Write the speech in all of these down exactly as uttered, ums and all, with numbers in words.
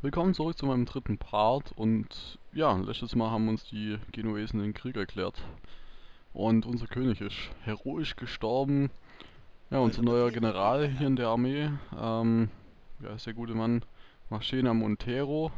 Willkommen zurück zu meinem dritten Part und ja, letztes Mal haben uns die Genuesen den Krieg erklärt und unser König ist heroisch gestorben. Ja, unser Eure neuer Befehle, General edler hier Herr. in der Armee, ähm, ja, ist der gute Mann Marchena Montero.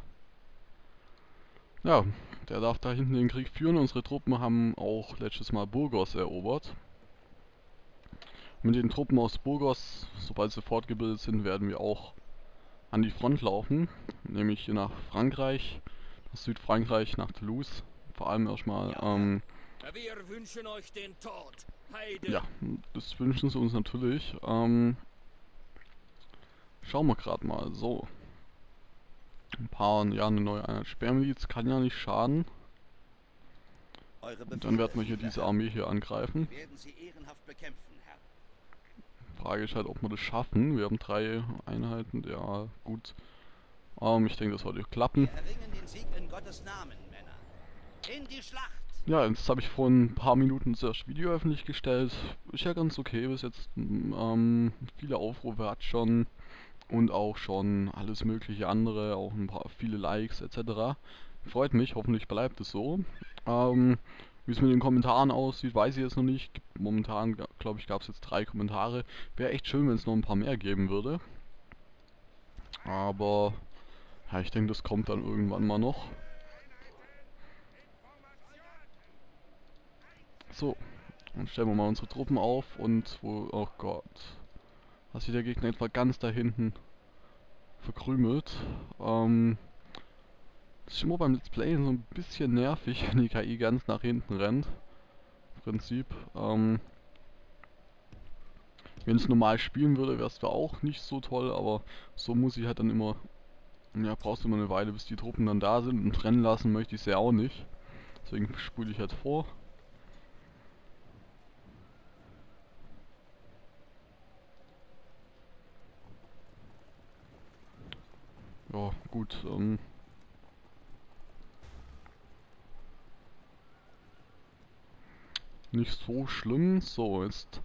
Ja, der darf da hinten den Krieg führen. Unsere Truppen haben auch letztes Mal Burgos erobert. Mit den Truppen aus Burgos, sobald sie fortgebildet sind, werden wir auch an die Front laufen, nämlich hier nach Frankreich, nach Südfrankreich, nach Toulouse. Vor allem erstmal, Ja, Herr. ähm, Wir wünschen euch den Tod. ja, Heiden. das wünschen sie uns natürlich. Ähm, schauen wir gerade mal. So, ein paar, ja, eine neue Einheit Sperrmiliz kann ja nicht schaden. Eure Und dann Befehle, werden wir hier edler diese Herr. Armee hier angreifen. Wir werden sie ehrenhaft bekämpfen, Herr. Frage ist halt, ob wir das schaffen. Wir haben drei Einheiten, ja, gut. Ähm, ich denke, das sollte klappen. Wir erringen den Sieg in Gottes Namen, Männer. In die Schlacht! Ja, jetzt habe ich vor ein paar Minuten das Video öffentlich gestellt. Ist ja ganz okay bis jetzt. Ähm, viele Aufrufe hat schon und auch schon alles mögliche andere, auch ein paar viele Likes et cetera. Freut mich, hoffentlich bleibt es so. Ähm, Wie es mit den Kommentaren aussieht, weiß ich jetzt noch nicht. Momentan, glaube ich, gab es jetzt drei Kommentare. Wäre echt schön, wenn es noch ein paar mehr geben würde. Aber ja, ich denke, das kommt dann irgendwann mal noch. So, dann stellen wir mal unsere Truppen auf und wo, oh Gott, hat sich der Gegner etwa ganz da hinten verkrümelt. Ähm, das ist immer beim Let's Play so ein bisschen nervig, wenn die K I ganz nach hinten rennt. Im Prinzip. Ähm, wenn es normal spielen würde, wäre es zwar auch nicht so toll, aber so muss ich halt dann immer, ja, brauchst du immer eine Weile, bis die Truppen dann da sind und rennen lassen möchte ich sie auch nicht. Deswegen spule ich halt vor. Ja, gut, ähm, nicht so schlimm. So, jetzt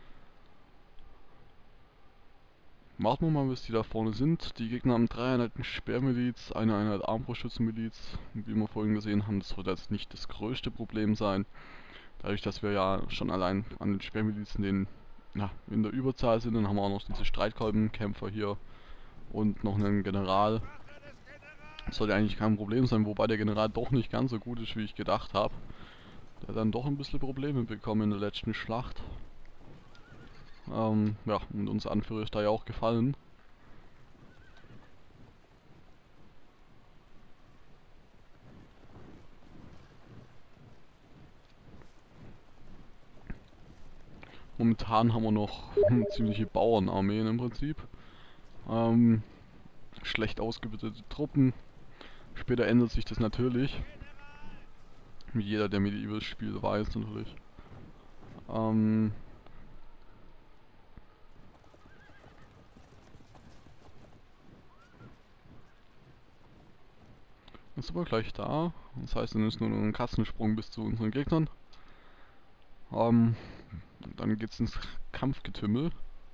warten wir mal, bis die da vorne sind. Die Gegner haben drei Einheiten Sperrmiliz, eine Einheit Armbrustschützenmiliz. Wie wir vorhin gesehen haben, das sollte jetzt nicht das größte Problem sein. Dadurch, dass wir ja schon allein an den Sperrmilizen den, ja, in der Überzahl sind, dann haben wir auch noch diese Streitkolbenkämpfer hier und noch einen General. Das sollte eigentlich kein Problem sein, wobei der General doch nicht ganz so gut ist, wie ich gedacht habe. Der hat dann doch ein bisschen Probleme bekommen in der letzten Schlacht. Ähm, ja, und unser Anführer ist da ja auch gefallen. Momentan haben wir noch ziemliche Bauernarmeen im Prinzip. Ähm, schlecht ausgebildete Truppen. Später ändert sich das natürlich. Wie jeder, der Medieval spielt, weiß natürlich. Ähm, Jetzt sind wir gleich da. Das heißt, dann ist nur noch ein Katzensprung bis zu unseren Gegnern. Ähm, Dann geht's ins Kampfgetümmel.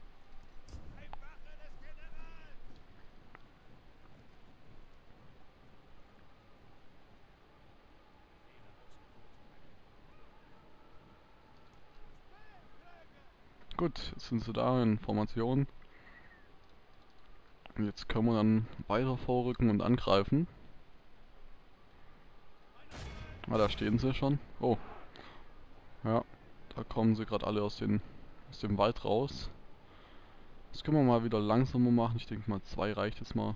Gut, jetzt sind sie da in Formation. Und jetzt können wir dann weiter vorrücken und angreifen. Ah, da stehen sie schon. Oh, ja, da kommen sie gerade alle aus, den, aus dem Wald raus. Das können wir mal wieder langsamer machen. Ich denke mal, zwei reicht jetzt mal.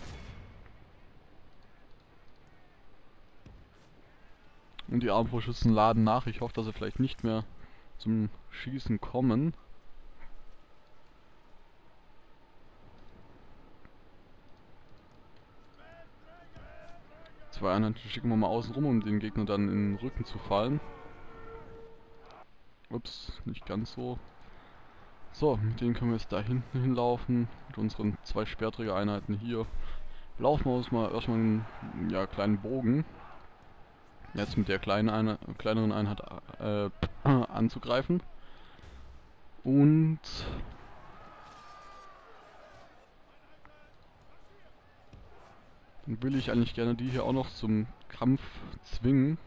Und die Armbrustschützen laden nach. Ich hoffe, dass sie vielleicht nicht mehr zum Schießen kommen. Zwei Einheiten schicken wir mal außen rum, um den Gegner dann in den Rücken zu fallen. Ups, nicht ganz so. So, mit denen können wir jetzt da hinten hinlaufen. Mit unseren zwei Speerträgereinheiten hier. Laufen wir uns mal erstmal einen, ja, kleinen Bogen. Jetzt mit der kleinen Einheit, kleineren Einheit äh, anzugreifen. Und Dann will ich eigentlich gerne die hier auch noch zum Kampf zwingen,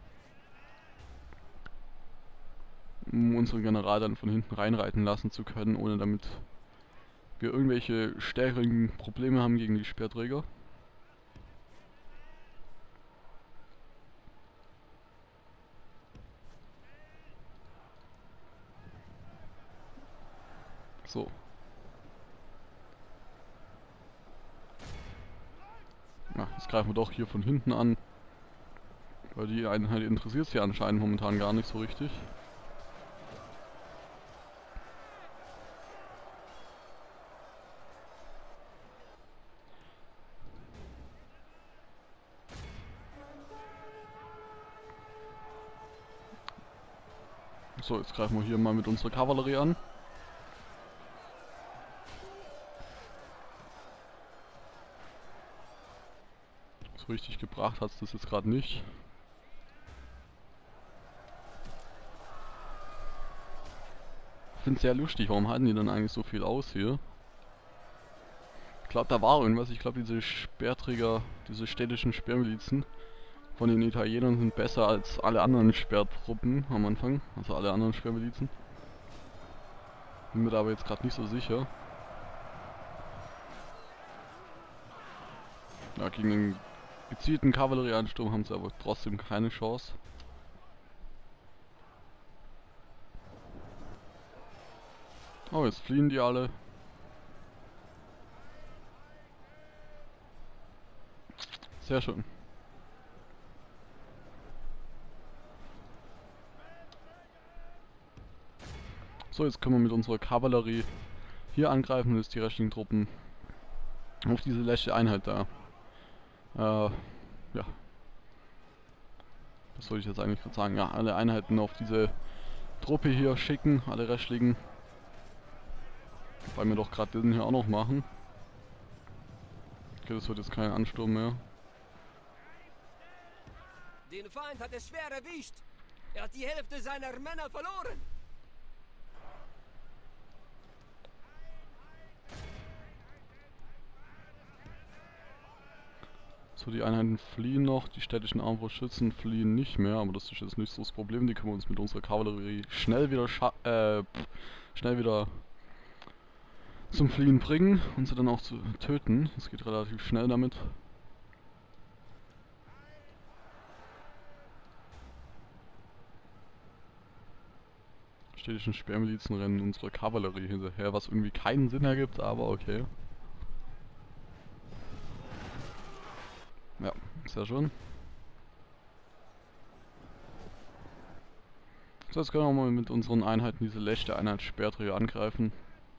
um unseren General dann von hinten reinreiten lassen zu können, ohne damit wir irgendwelche stärkeren Probleme haben gegen die Speerträger. So. Ja, jetzt greifen wir doch hier von hinten an. Weil die Einheit interessiert sie anscheinend momentan gar nicht so richtig. So, jetzt greifen wir hier mal mit unserer Kavallerie an. So richtig gebracht hat es das jetzt gerade nicht. Ich finde es sehr lustig, warum halten die dann eigentlich so viel aus hier? Ich glaube, da war irgendwas. Ich glaube, diese Speerträger, diese städtischen Speermilizen von den Italienern sind besser als alle anderen Speertruppen am Anfang. Also alle anderen Speermilizen. Bin mir da aber jetzt gerade nicht so sicher. Ja, gegen den gezielten Kavallerieansturm haben sie aber trotzdem keine Chance. Oh, jetzt fliehen die alle. Sehr schön. So, jetzt können wir mit unserer Kavallerie hier angreifen, dass die restlichen Truppen auf diese letzte Einheit da. Äh, ja. Was soll ich jetzt eigentlich gerade sagen? Ja, alle Einheiten auf diese Truppe hier schicken, alle restlichen. Weil wir doch gerade den hier auch noch machen. Okay, das wird jetzt kein Ansturm mehr. Den Feind hat es schwer erwischt. Er hat die Hälfte seiner Männer verloren. So, die Einheiten fliehen noch, die städtischen Armbrustschützen fliehen nicht mehr, aber das ist jetzt nicht so das Problem, die können wir uns mit unserer Kavallerie schnell wieder scha äh, pff, schnell wieder zum Fliehen bringen und sie dann auch zu töten. Das geht relativ schnell damit. Städtischen Speermilizen rennen unserer Kavallerie hinterher, was irgendwie keinen Sinn ergibt, aber okay. Ja, sehr schön. So, jetzt können wir mal mit unseren Einheiten diese letzte Einheit Speerträger angreifen.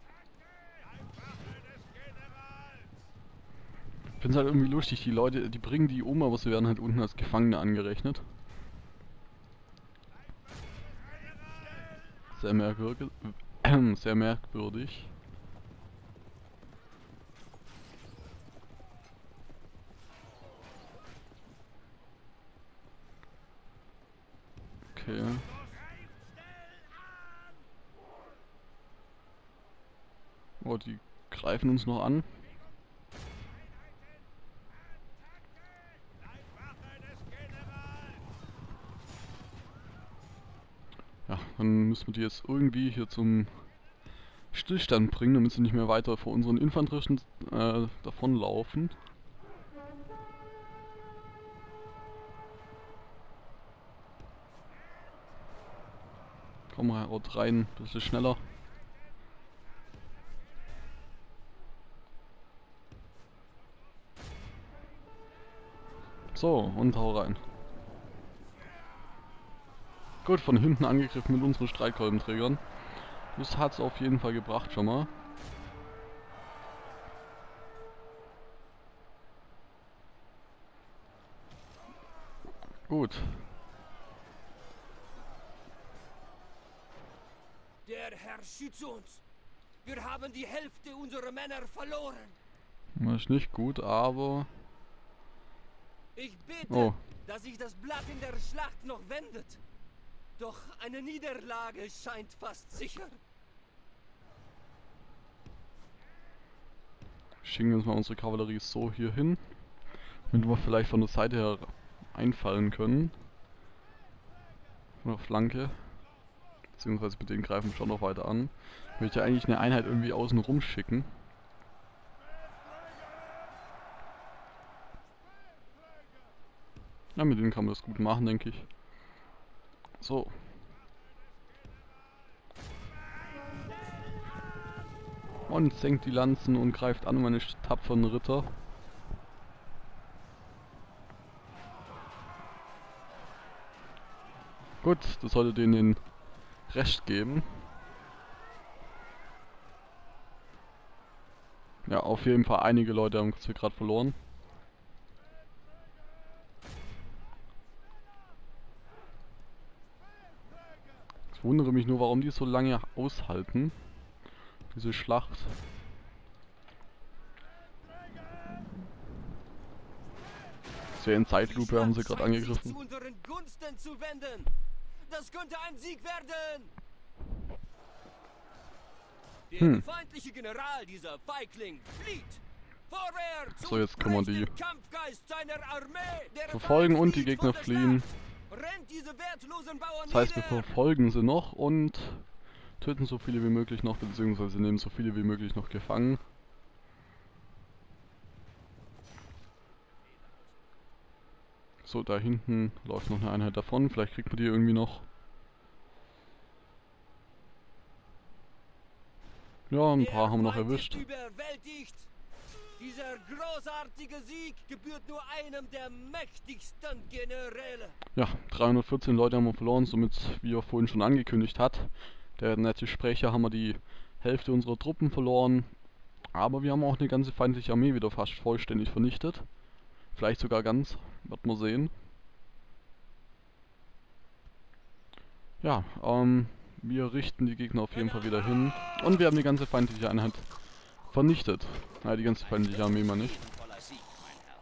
Ich finde es halt irgendwie lustig, die Leute, die bringen die um, aber sie werden halt unten als Gefangene angerechnet. Sehr merkwürdig. Äh, sehr merkwürdig. Okay. Oh, die greifen uns noch an. Ja, dann müssen wir die jetzt irgendwie hier zum Stillstand bringen, damit sie nicht mehr weiter vor unseren Infanteristen äh, davonlaufen. Komm mal, haut rein, ein bisschen schneller. So, und hau rein. Gut, von hinten angegriffen mit unseren Streitkolbenträgern. Das hat's auf jeden Fall gebracht schon mal. Gut. Der Herr schütze uns. Wir haben die Hälfte unserer Männer verloren. Das ist nicht gut, aber... Ich bete, Oh. dass sich das Blatt in der Schlacht noch wendet. Doch eine Niederlage scheint fast sicher. Schicken wir uns mal unsere Kavallerie so hier hin. Damit wir vielleicht von der Seite her einfallen können. Von der Flanke. Beziehungsweise mit denen greifen wir schon noch weiter an. Ich möchte eigentlich eine Einheit irgendwie außen rum schicken. Ja, mit denen kann man das gut machen, denke ich. So. Und senkt die Lanzen und greift an, meine tapferen Ritter. Gut, das sollte denen den Rest geben. Ja, auf jeden Fall einige Leute haben wir gerade verloren. Ich wundere mich nur, warum die so lange aushalten. Diese Schlacht. Sehr in Zeitlupe haben sie gerade angegriffen. Zu unseren Gunsten zu wenden. Das könnte ein Sieg werden. Der Hm. feindliche General, dieser Feigling, flieht. Vorwärts! So, jetzt können wir die Kampfgeist seiner Armee. Der verfolgen und die flieht Gegner von der fliehen. Schlacht. Rennt diese wertlosen Bauern Das heißt, wir nieder. verfolgen sie noch und töten so viele wie möglich noch, beziehungsweise nehmen so viele wie möglich noch gefangen. So, da hinten läuft noch eine Einheit davon. Vielleicht kriegt man die irgendwie noch. Ja, ein paar haben wir noch Der Feind erwischt. ist überwältigt. Dieser großartige Sieg gebührt nur einem der mächtigsten Generäle. Ja, dreihundertvierzehn Leute haben wir verloren, somit, wie er vorhin schon angekündigt hat. Der nette Sprecher, haben wir die Hälfte unserer Truppen verloren. Aber wir haben auch eine ganze feindliche Armee wieder fast vollständig vernichtet. Vielleicht sogar ganz, wird man sehen. Ja, ähm, wir richten die Gegner auf jeden Fall wieder hin. Und wir haben die ganze feindliche Einheit vernichtet. Nein, die ganze feindliche Armee mal nicht. Voller Sieg, mein Herr.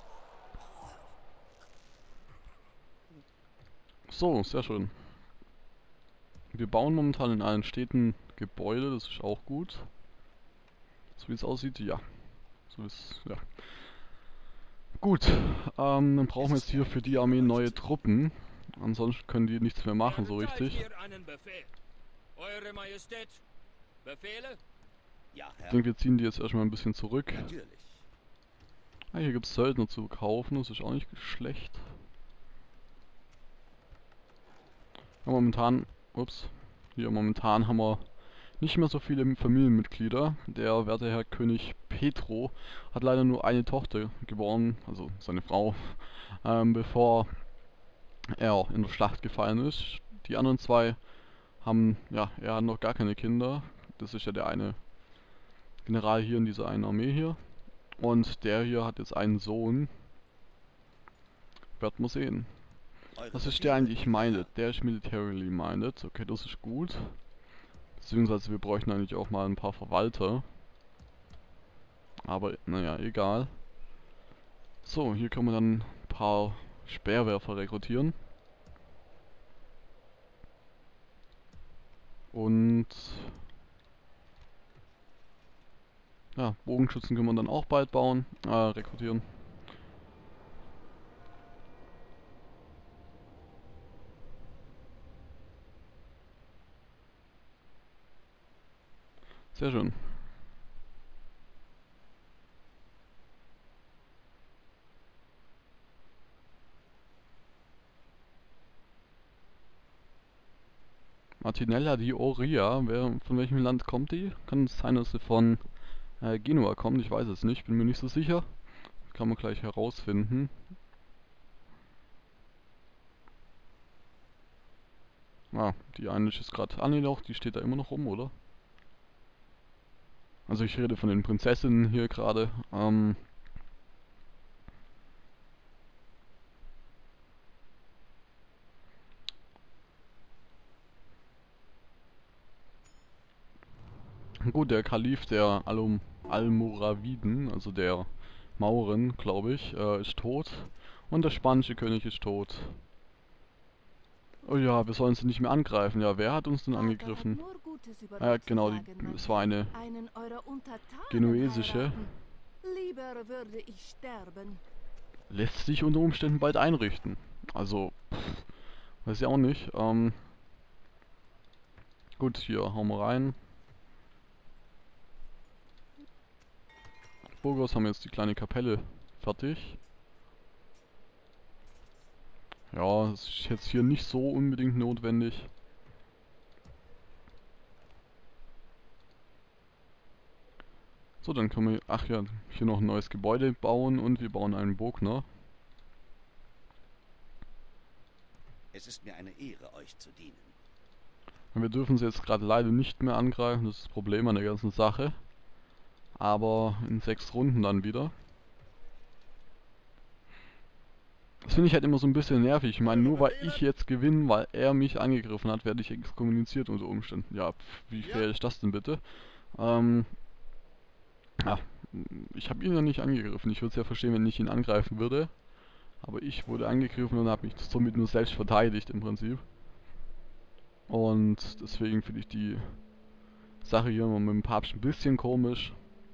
So, sehr schön. Wir bauen momentan in allen Städten Gebäude, das ist auch gut. So wie es aussieht, ja. So ist, ja. Gut, ähm, dann brauchen wir jetzt hier für die Armee neue Truppen. Ansonsten können die nichts mehr machen, so richtig. Erteilt mir einen Befehl. Eure Majestät, Befehle? Ja, Ich Herr. denke, wir ziehen die jetzt erstmal ein bisschen zurück. Natürlich. Ah, hier gibt es Söldner zu kaufen, das ist auch nicht schlecht. Ja, momentan, ups, hier momentan haben wir nicht mehr so viele Familienmitglieder. Der werte Herr König Petro hat leider nur eine Tochter geboren, also seine Frau, ähm, bevor er in der Schlacht gefallen ist. Die anderen zwei haben, ja, er hat noch gar keine Kinder. Das ist ja der eine General hier in dieser einen Armee hier. Und der hier hat jetzt einen Sohn. Wird man sehen. Eure Was ist der Befehle? eigentlich minded? Der ist militarily minded. Okay, das ist gut. Beziehungsweise wir bräuchten eigentlich auch mal ein paar Verwalter. Aber naja, egal. So, hier können wir dann ein paar Speerwerfer rekrutieren. Und ja, Bogenschützen können wir dann auch bald bauen, äh, rekrutieren. Sehr schön. Martinella di Oria, wer, von welchem Land kommt die? Kann es sein, dass sie von äh, Genua kommt? Ich weiß es nicht, bin mir nicht so sicher. Kann man gleich herausfinden. Ah, die eine ist gerade... Ah ne, doch, die steht da immer noch rum, oder? Also ich rede von den Prinzessinnen hier gerade. Ähm... Gut, der Kalif der Alum Almoraviden, also der Mauren, glaube ich, äh, ist tot. Und der spanische König ist tot. Oh ja, wir sollen sie nicht mehr angreifen. Ja, wer hat uns denn angegriffen? Ah, ja, genau, die, es war eine einen eurer Untertanen genuesische. heiraten. Lieber würde ich sterben. lässt sich unter Umständen bald einrichten. Also, pff, weiß ich auch nicht. Ähm, gut, hier hauen wir rein. Burgos haben jetzt die kleine Kapelle fertig. Ja, das ist jetzt hier nicht so unbedingt notwendig. So, dann können wir, ach ja, hier noch ein neues Gebäude bauen und wir bauen einen Burg, ne? Es ist mir eine Ehre, euch zu dienen. Wir dürfen sie jetzt gerade leider nicht mehr angreifen, das ist das Problem an der ganzen Sache. Aber in sechs Runden dann wieder. Das finde ich halt immer so ein bisschen nervig. Ich meine, nur weil ich jetzt gewinne, weil er mich angegriffen hat, werde ich exkommuniziert unter Umständen. Ja, pf, wie fair ist das denn bitte? Ähm, ja, ich habe ihn ja nicht angegriffen. Ich würde es ja verstehen, wenn ich ihn angreifen würde. Aber ich wurde angegriffen und habe mich somit nur selbst verteidigt im Prinzip. Und deswegen finde ich die Sache hier mit dem Papst ein bisschen komisch.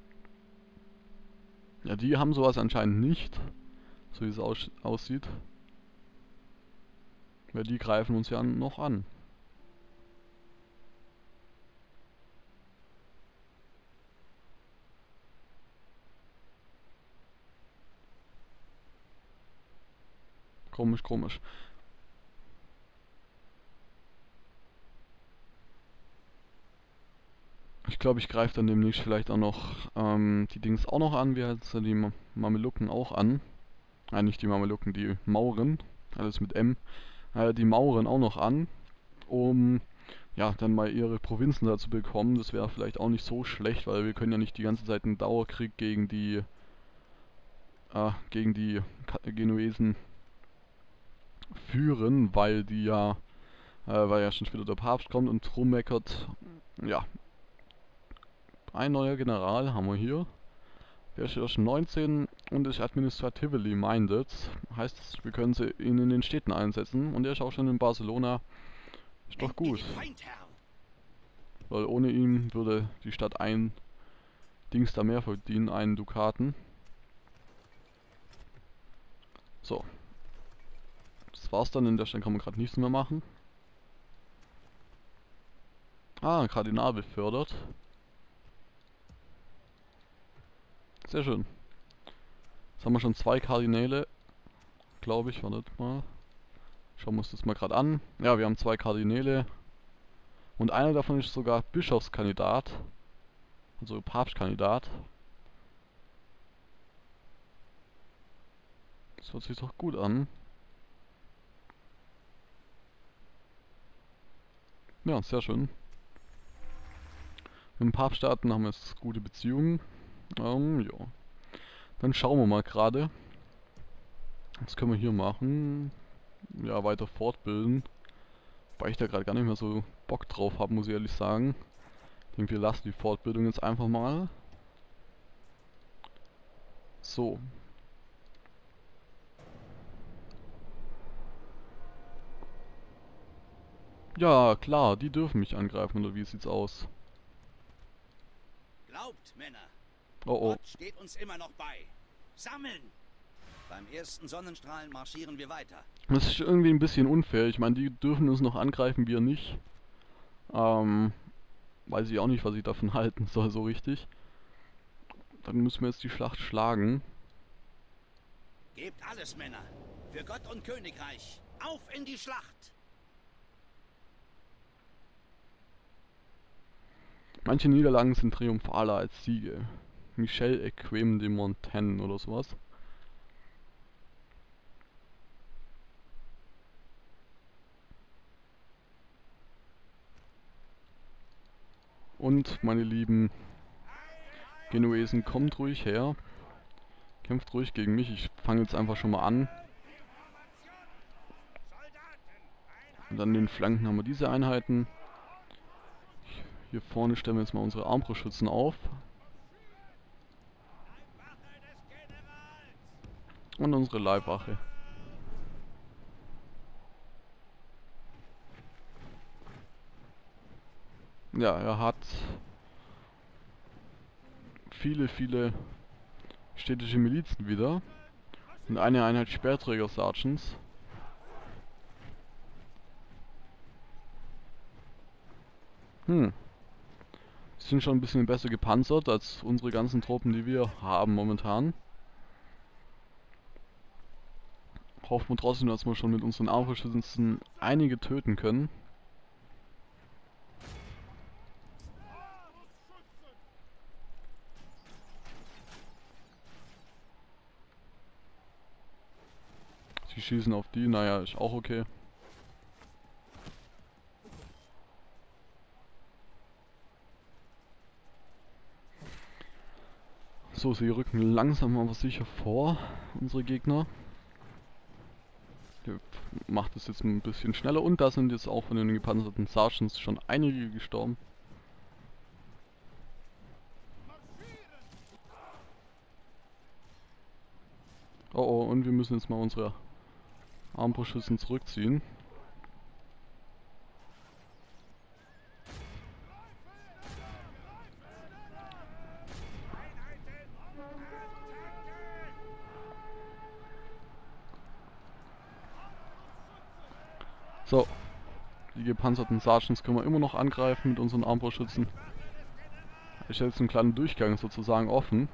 Ja, die haben sowas anscheinend nicht. So wie es aus aussieht. Weil die greifen uns ja noch an. Komisch, komisch. Ich glaube, ich greife dann demnächst vielleicht auch noch ähm, die Dings auch noch an. Wir heißen die Ma Mamelucken auch an. Nein, nicht die Mamelucken, die Mauren. Alles mit M. Äh, die Mauren auch noch an. Um ja dann mal ihre Provinzen dazu bekommen. Das wäre vielleicht auch nicht so schlecht, weil wir können ja nicht die ganze Zeit einen Dauerkrieg gegen die äh, gegen die Ka Genuesen führen, weil die ja äh, weil ja schon später der Papst kommt und rummeckert. Ja, ein neuer General haben wir hier. Der ist erst neunzehn und ist administratively minded. Heißt, wir können sie ihn in den Städten einsetzen. Und er ist auch schon in Barcelona. Ist doch gut. Weil ohne ihn würde die Stadt ein Dings da mehr verdienen, einen Dukaten. So. Das war's dann. In der Stadt kann man gerade nichts mehr machen. Ah, Kardinal befördert. Sehr schön. Jetzt haben wir schon zwei Kardinäle. Glaube ich, wartet mal. Schauen wir uns das mal gerade an. Ja, wir haben zwei Kardinäle. Und einer davon ist sogar Bischofskandidat. Also Papstkandidat. Das hört sich doch gut an. Ja, sehr schön. Mit den Papststaaten haben wir jetzt gute Beziehungen. Ähm, ja. Dann schauen wir mal gerade. Was können wir hier machen? Ja, weiter fortbilden. Weil ich da gerade gar nicht mehr so Bock drauf habe, muss ich ehrlich sagen. Ich denke, wir lassen die Fortbildung jetzt einfach mal. So. Ja, klar, die dürfen mich angreifen, oder wie sieht's aus? Glaubt, Männer, Oh oh. Gott steht uns immer noch bei. Sammeln! Beim ersten Sonnenstrahlen marschieren wir weiter. Das ist irgendwie ein bisschen unfair. Ich meine, die dürfen uns noch angreifen, wir nicht. Ähm, weiß ich auch nicht, was ich davon halten soll, so richtig. Dann müssen wir jetzt die Schlacht schlagen. Gebt alles, Männer. Für Gott und Königreich. Auf in die Schlacht! Manche Niederlagen sind triumphaler als Siege. Michel Equem de Montaigne oder sowas. Und meine lieben Genuesen, kommt ruhig her. Kämpft ruhig gegen mich. Ich fange jetzt einfach schon mal an. Und an den Flanken haben wir diese Einheiten. Hier vorne stellen wir jetzt mal unsere Armbrustschützen auf. Und unsere Leibwache. Ja, er hat viele, viele städtische Milizen wieder. Und eine Einheit Speerträger Sergeants. Hm. Die sind schon ein bisschen besser gepanzert als unsere ganzen Truppen, die wir haben momentan. Hoffen wir trotzdem, dass wir schon mit unseren Armbrustschützen einige töten können. Sie schießen auf die, naja, ist auch okay. So, sie rücken langsam aber sicher vor, unsere Gegner. Der macht es jetzt ein bisschen schneller und da sind jetzt auch von den gepanzerten Sergeants schon einige gestorben. Oh oh, und wir müssen jetzt mal unsere Armbrustschützen zurückziehen. So, die gepanzerten Sergeants können wir immer noch angreifen mit unseren Armbrustschützen. Ich habe jetzt einen kleinen Durchgang sozusagen offen,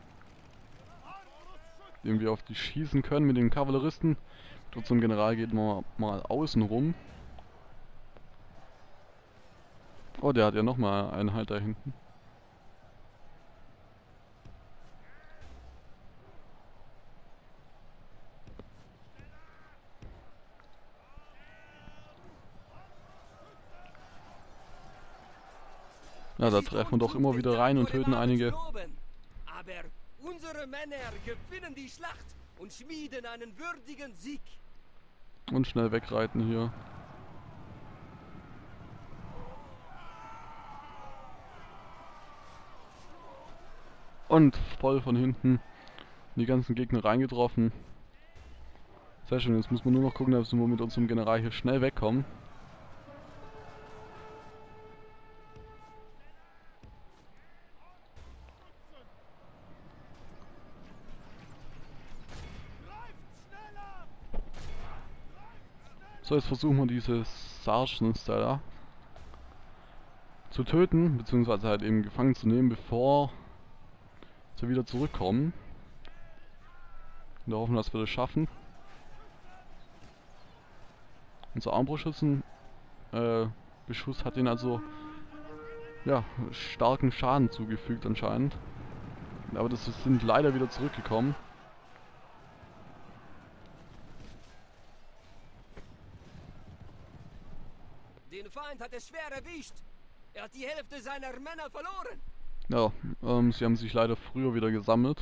den wir auf die schießen können mit den Kavalleristen. Mit unserem General geht man mal außen rum. Oh, der hat ja nochmal einen halt da hinten. Ja, da treffen wir doch immer wieder rein und töten einige. Aber unsere Männer gewinnen die Schlacht und schmieden einen würdigen Sieg. Und schnell wegreiten hier. Und voll von hinten die ganzen Gegner reingetroffen. Sehr schön, jetzt müssen wir nur noch gucken, dass wir mit unserem General hier schnell wegkommen. So, jetzt versuchen wir diese Sergeants da zu töten, beziehungsweise halt eben gefangen zu nehmen, bevor sie wieder zurückkommen. Und wir hoffen, dass wir das schaffen. Unser Armbrustschützen äh, Beschuss hat ihnen also ja starken Schaden zugefügt anscheinend. Aber das sind leider wieder zurückgekommen. Den Feind hat es schwer erwischt. Er hat die Hälfte seiner Männer verloren. Ja, ähm, sie haben sich leider früher wieder gesammelt.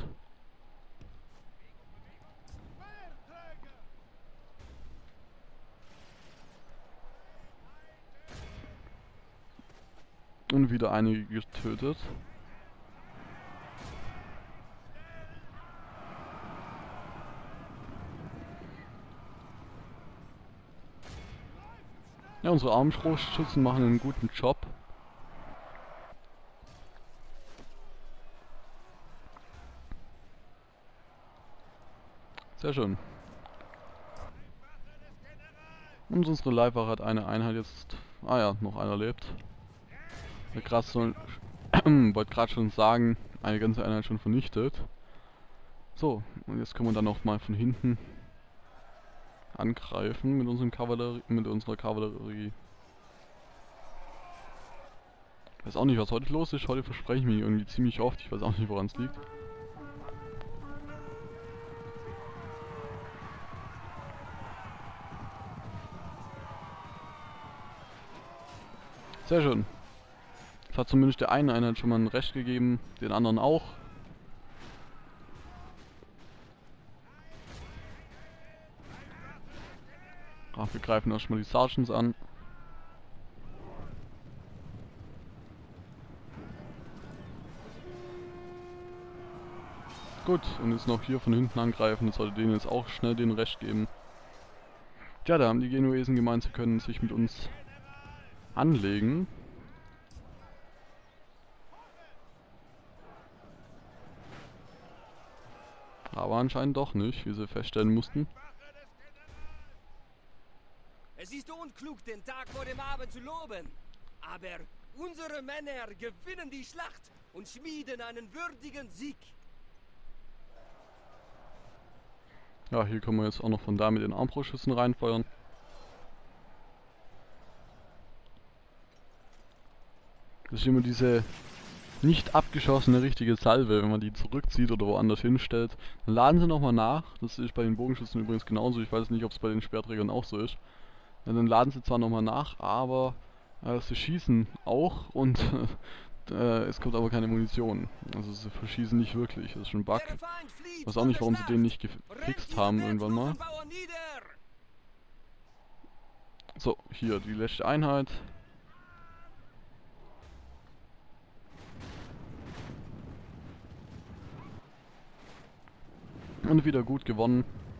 Und wieder einige getötet. Ja, unsere Armbrustschützen machen einen guten Job. Sehr schön. Und unsere Leibwache hat eine Einheit jetzt... Ah ja, noch einer lebt. Ich so, wollte gerade schon sagen, eine ganze Einheit schon vernichtet. So, und jetzt können wir dann noch mal von hinten angreifen mit unserem Kavallerie, mit unserer Kavallerie. Ich weiß auch nicht, was heute los ist. Heute verspreche ich mich irgendwie ziemlich oft. Ich weiß auch nicht, woran es liegt. Sehr schön. Das hat zumindest der einen Einheit schon mal ein Recht gegeben, den anderen auch. Ach, wir greifen erstmal die Sergeants an. Gut, und jetzt noch hier von hinten angreifen. Das sollte denen jetzt auch schnell den Recht geben. Tja, da haben die Genuesen gemeint, sie können sich mit uns anlegen. Aber anscheinend doch nicht, wie sie feststellen mussten. Es ist unklug, den Tag vor dem Abend zu loben. Aber unsere Männer gewinnen die Schlacht und schmieden einen würdigen Sieg. Ja, hier können wir jetzt auch noch von da mit den Armbrustschützen reinfeuern. Das ist immer diese nicht abgeschossene richtige Salve, wenn man die zurückzieht oder woanders hinstellt. Dann laden sie nochmal nach. Das ist bei den Bogenschützen übrigens genauso. Ich weiß nicht, ob es bei den Speerträgern auch so ist. Ja, dann laden sie zwar nochmal nach, aber äh, sie schießen auch und äh, es kommt aber keine Munition. Also sie verschießen nicht wirklich. Das ist schon ein Bug. Ich weiß auch nicht, warum sie den nicht gefixt haben irgendwann mal. So, hier die letzte Einheit. Und wieder gut gewonnen.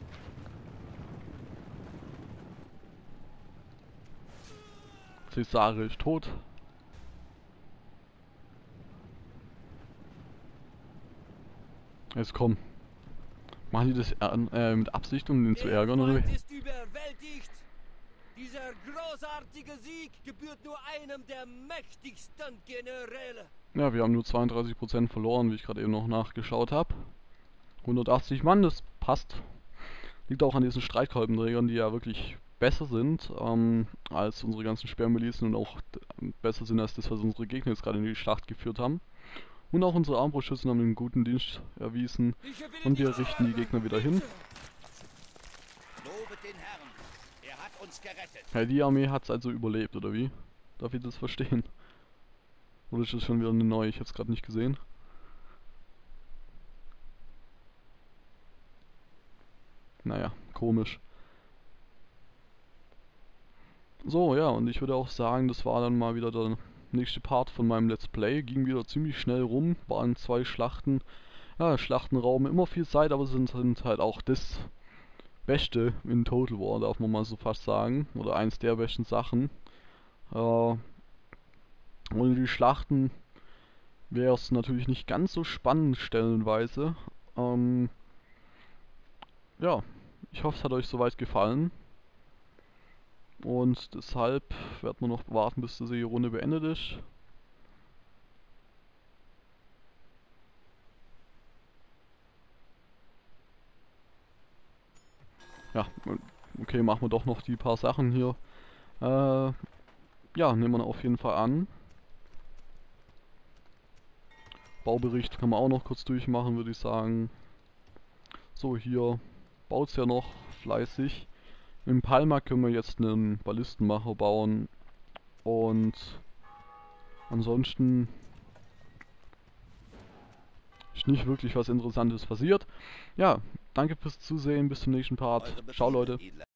Cesare ist tot. Jetzt komm. Machen die das äh, mit Absicht, um den zu ärgern, oder wie? Ist überwältigt. Dieser großartige Sieg gebührt nur einem der mächtigsten Generäle. Ja, wir haben nur zweiunddreißig Prozent verloren, wie ich gerade eben noch nachgeschaut habe. hundertachtzig Mann, das passt. Liegt auch an diesen Streitkolbenträgern, die ja wirklich besser sind ähm, als unsere ganzen Sperrmilizen und auch besser sind als das, was unsere Gegner jetzt gerade in die Schlacht geführt haben. Und auch unsere Armbrustschützen haben einen guten Dienst erwiesen und wir richten die Gegner wieder hin. Lobet den Herrn, er hat uns gerettet. Ja, die Armee hat es also überlebt, oder wie? Darf ich das verstehen? Oder ist das schon wieder eine neue? Ich habe es gerade nicht gesehen. Naja, komisch. So, ja, und ich würde auch sagen, das war dann mal wieder der nächste Part von meinem Let's Play. Ging wieder ziemlich schnell rum, waren zwei Schlachten. Ja, Schlachten rauben immer viel Zeit, aber sind, sind halt auch das Beste in Total War, darf man mal so fast sagen. Oder eins der besten Sachen. Äh, ohne die Schlachten wäre es natürlich nicht ganz so spannend stellenweise. Ähm, ja, ich hoffe, es hat euch soweit gefallen. Und deshalb werden wir noch warten, bis diese Runde beendet ist. Ja, okay, machen wir doch noch die paar Sachen hier. Äh, ja, nehmen wir auf jeden Fall an. Baubericht kann man auch noch kurz durchmachen, würde ich sagen. So, hier baut es ja noch fleißig. In Palma können wir jetzt einen Ballistenmacher bauen. Und ansonsten ist nicht wirklich was Interessantes passiert. Ja, danke fürs Zusehen, bis zum nächsten Part. Ciao Leute.